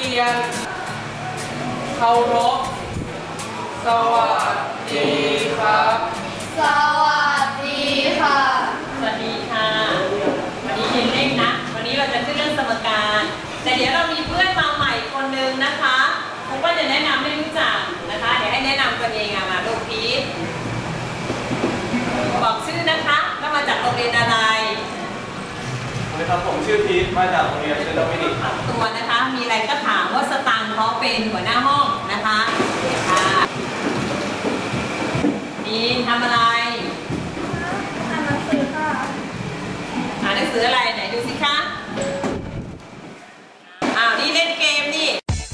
เรียนเคารพสวัสดีครับสวัสดีค่ะสวัสดีค่ะวันนี้เรียนเร่งนะวันนี้เราจะขึ้นเรื่องสมการแต่เดี๋ยวเรามีเพื่อนมาใหม่คนนึงนะคะผมก็จะแนะนำให้รู้จักนะคะเดี๋ยวให้แนะนำตัวเองมาลูกพีทบอกชื่อนะคะแล้วมาจากโรงเรียนอะไรสวัสดีครับผมชื่อพีทมาจากโรงเรียนเซนต์โดมินิกตัวนะคะมีอะไรก็ถามว่าสตางค์เขาเป็นหัวหน้าห้องนะคะมีทำอะไรอ่านหนังสือค่ะอ่านหนังสืออะไรไหนดูสิคะนี่เล่นเกมนี่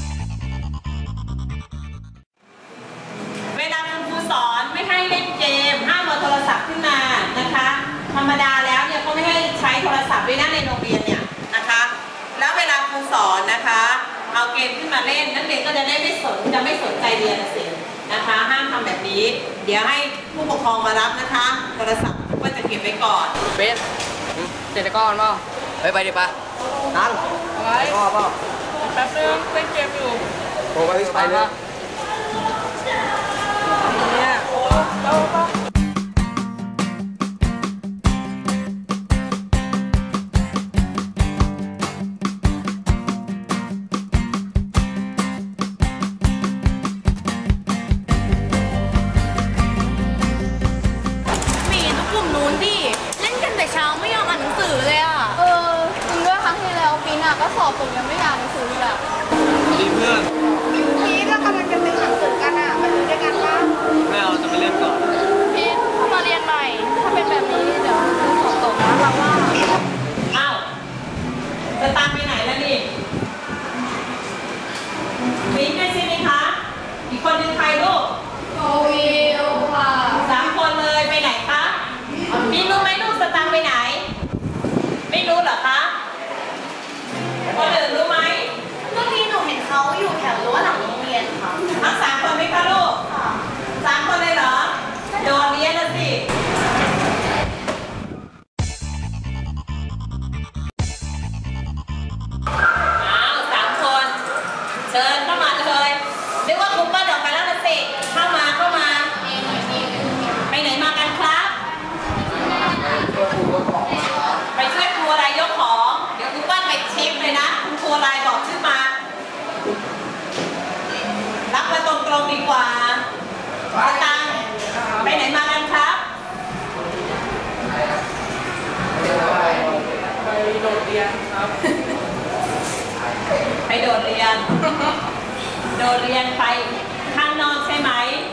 เวลาคุณครูสอนไม่ให้เล่นเกมห้ามเอาโทรศัพท์ขึ้นมานะคะธรรมดาแล้วเนี่ยก็ไม่ให้ใช้โทรศัพท์ด้วยนะในโรงเรียนเนี่ยนะคะแล้วเวลาครูสอนนะคะเอาเกมขึ้นมาเล่นนักเรียนก็จะได้ไม่สนใจเรียนสินะคะห้ามทำแบบนี้เดี๋ยวให้ผู้ปกครองมารับนะคะโทรศัพท์ก็จะเก็บไว้ก่อนเป็นเตะตะก้อนป่ะไปดิปะนั่นอะไรก็ป่ะแป๊บนึงเล่นเกมอยู่โอ้ไปเลยเนี่ยโอ้เราป่ะก็สอบผมยังไม่อยากหนังสือเลยอะดีเพื่อนพีทเรากำลังจะเป็นหนังสือกันอะมาดูด้วยกันว่าไม่เอาจะไปเล่นก่อนพีทเข้ามาเรียนใหม่ถ้าเป็นแบบนี้เดี๋ยวสอบตกนะเราว่าอ้าวจะตามไปไหนแล้วนี่มิ้นท์ใช่ไหมคะอีกคนนึงใครลูกโควิลค่ะ 3 คนเลยไปไหนคะมิ้นท์รู้ไหมลูกสตางค์ไปไหนไม่รู้เหรอคะคนอื่นรู้ไหมเมื่อกี้หนูเห็นเขาอยู่แถวรั้วหลังโรงเรียนค่ะทั้ง3 คนไหมคะลูกค่ะ 3 คนเลยเหรอโดนเรียนนะสิ3 คนเชิญเข้ามาเลยนึกว่าครูเปิ้ลออกไปแล้วนะสิเข้ามาไปไหนมากันครับไปช่วยครูอะไรยกของเดี๋ยวครูเปิ้ลไปเช็คเลยนะคุณครูอะไรบอกชื่อมารับมาตรงๆดีกว่าสตางค์ไปไหนมากันครับไปโดดเรียนครับไปโดดเรียนไปข้างนอกใช่ไหม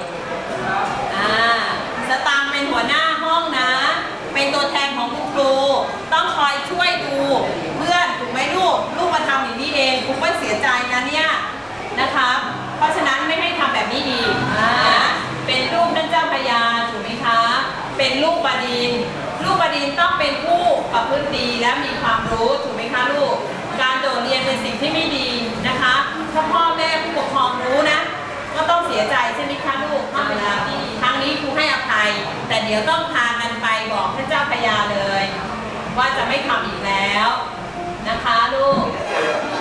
สตางค์เป็นหัวหน้าห้องนะเป็นตัวแทนของคุณครูต้องคอยช่วยดูเพื่อนถูกไหมลูกมาทำอย่างนี้เองครูก็เสียใจนะเนี่ยนะครับเพราะฉะนั้นไม่ให้ทำแบบนี้อีกเป็นลูกท่านเจ้าพระยาถูกไหมคะเป็นลูกบดินทร์ต้องเป็นผู้ประพฤติดีและมีความรู้ถูกไหมคะลูกการโดดเรียนเป็นสิ่งที่ไม่ดีนะคะถ้าพ่อแม่ผู้ปกครองรู้นะก็ต้องเสียใจใช่ไหมคะลูกครั้งนี้ครูให้อภัยแต่เดี๋ยวต้องพากันไปบอกท่านเจ้าพระยาเลยว่าจะไม่ทำอีกแล้วนะคะลูก